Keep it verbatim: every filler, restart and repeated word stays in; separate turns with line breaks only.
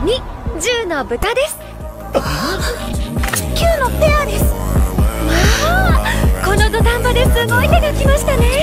に、じゅうの豚です。きゅうのペアです。まあこの土壇場ですごい手が来ましたね。